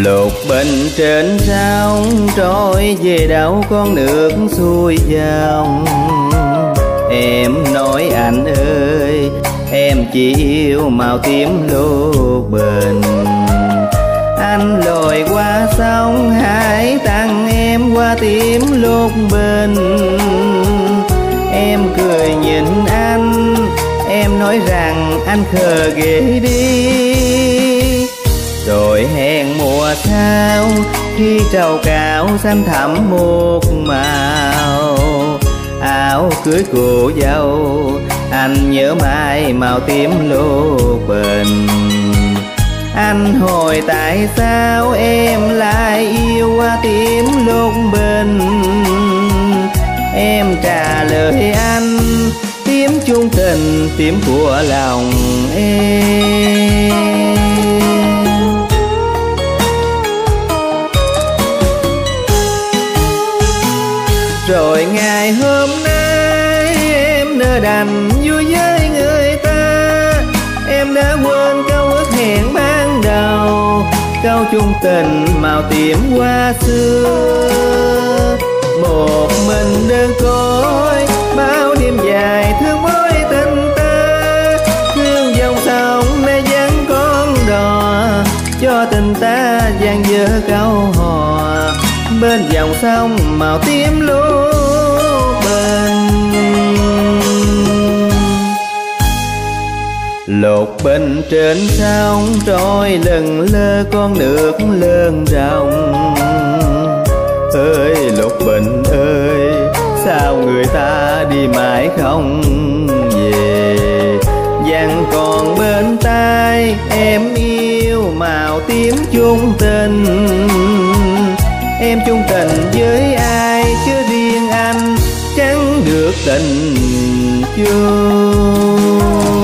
Lục bình trên sông trôi về đâu con nước xuôi dòng. Em nói anh ơi, em chỉ yêu màu tím lục bình. Anh lội qua sông hãy tặng em qua tím lục bình. Em cười nhìn anh, em nói rằng anh khờ ghê đi. Rồi hẹn mùa sau khi trầu cạo xanh thẳm một màu. Áo cưới cô dâu anh nhớ mãi màu tím lục bình. Anh hỏi tại sao em lại yêu hoa tím lục bình. Em trả lời anh, tím chung tình, tím của lòng em. Rồi ngày hôm nay em nỡ đành vui với người ta. Em đã quên câu ước hẹn ban đầu, câu chung tình màu tím hoa xưa. Một mình đơn côi bao đêm dài thương mối tình ta. Thương dòng sông nay vẫn con đò, cho tình ta dang dở câu hò. Bên dòng sông màu tím lục bình. Lục bình trên sông trôi lững lơ con nước lớn rộng. Ơi lục bình ơi, sao người ta đi mãi không về. Vẫn còn bên tai em yêu màu tím chung tình. Em chung tình với ai chứ riêng anh chẳng được tình chung.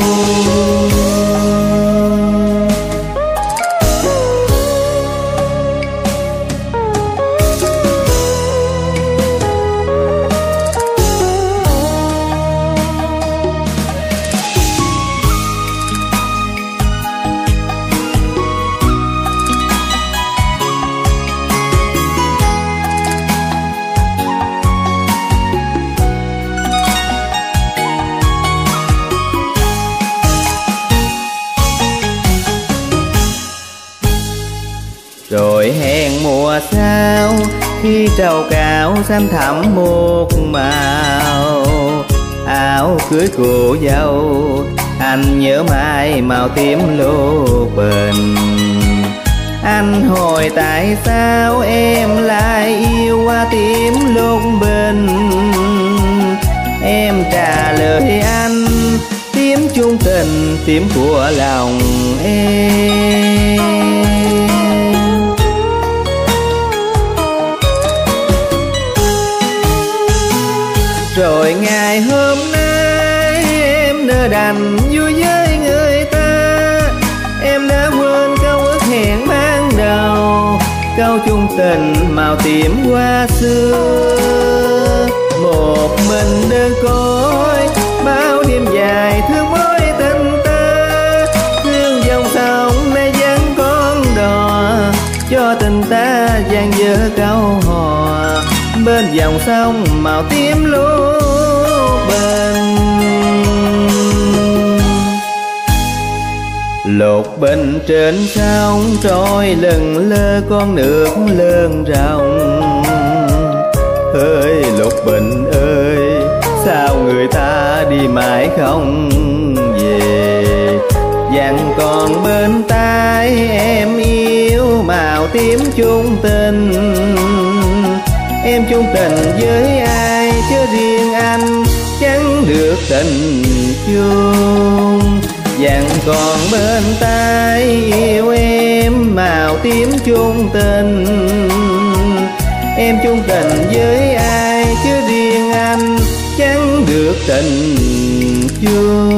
Rồi hẹn mùa sau khi trầu cạo xanh thẳm một màu. Áo cưới cô dâu anh nhớ mãi màu tím lục bình. Anh hỏi tại sao em lại yêu hoa tím lục bình. Em trả lời anh, tím chung tình, tím của lòng em. Rồi ngày hôm nay em nỡ đành vui với người ta. Em đã quên câu ước hẹn ban đầu, câu chung tình màu tím hoa xưa. Một mình đơn côi bao đêm dài thương mối tình ta. Thương dòng sông nay vẫn con đò, cho tình ta dang dở câu hò. Bên dòng sông màu tím lục bình. Lục bình trên sông trôi lững lơ con nước lớn rộng. Ơi lục bình ơi, sao người ta đi mãi không về. Vẫn còn bên tai em yêu màu tím chung tình. Em chung tình với ai chứ riêng anh chẳng được tình chung. Vẫn còn bên tai yêu em màu tím chung tình. Em chung tình với ai chứ riêng anh chẳng được tình chung.